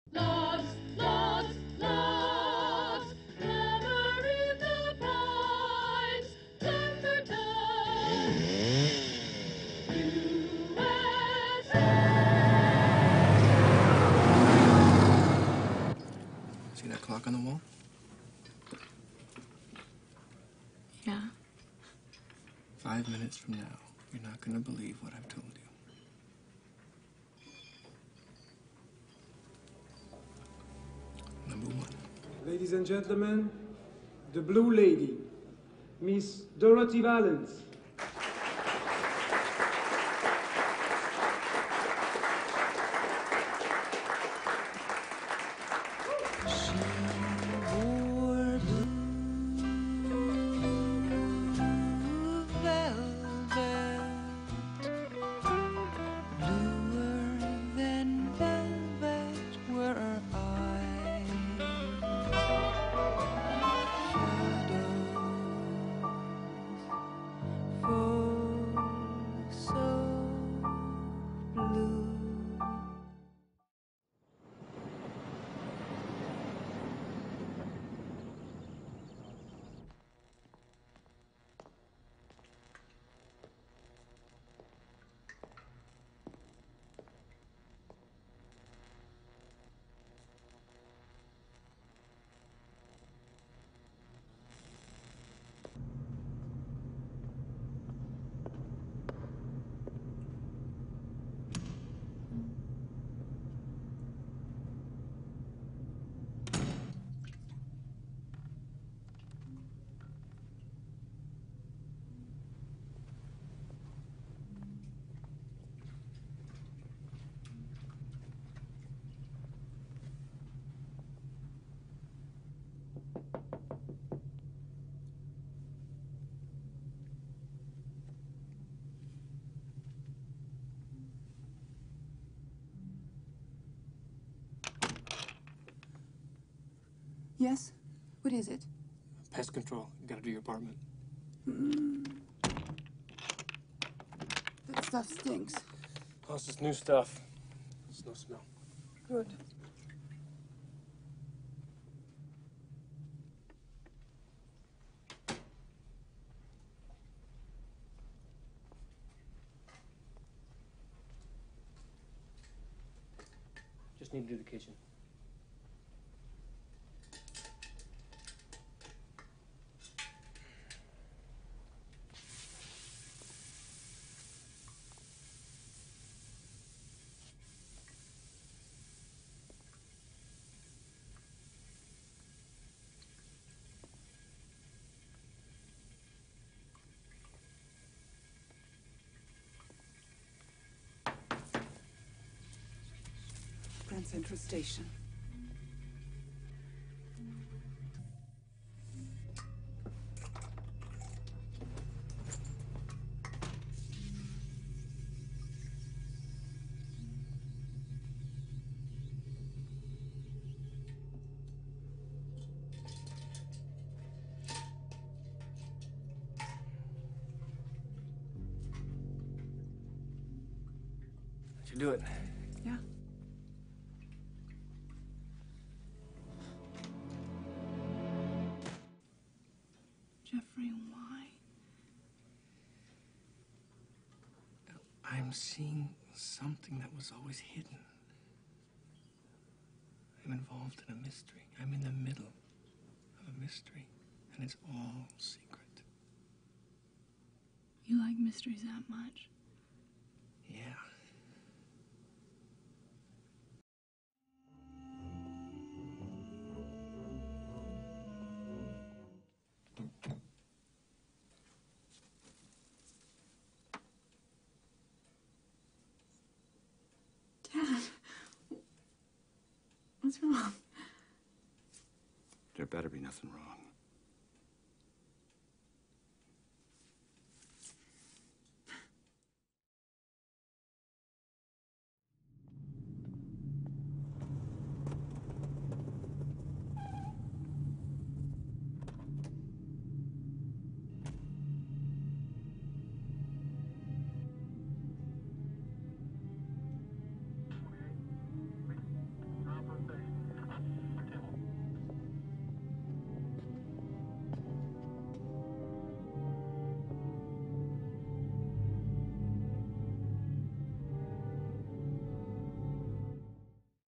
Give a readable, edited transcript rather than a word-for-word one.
Lost, lost, lost, never in the pipes, turn for time. USA. See that clock on the wall? Yeah. 5 minutes from now, you're not going to believe what I've told you. Number one. Ladies and gentlemen, the Blue Lady, Miss Dorothy Valens. Yes? What is it? Pest control. You gotta do your apartment. That stuff stinks. Oh, it's just new stuff. There's no smell. Good. Just need to do the kitchen. Grand Central Station. Did you do it? Yeah. Jeffrey, why? I'm seeing something that was always hidden. I'm involved in a mystery. I'm in the middle of a mystery, and it's all secret. You like mysteries that much? Yeah. Dad, what's wrong? There better be nothing wrong.